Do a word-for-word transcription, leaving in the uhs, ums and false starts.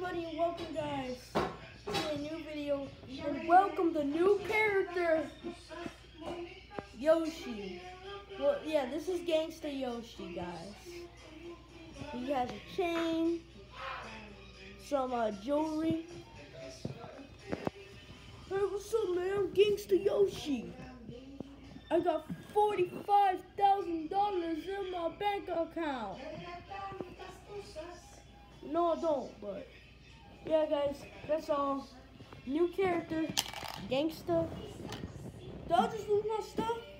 everybody, and welcome guys to a new video, and welcome the new character, Yoshi. Well, yeah, this is Gangsta Yoshi, guys. He has a chain, some uh, jewelry. Hey, what's up, man? Gangsta Yoshi. I got forty-five thousand dollars in my bank account. No, I don't, but yeah, guys, that's all. New character, Gangsta. Did I just lose my stuff?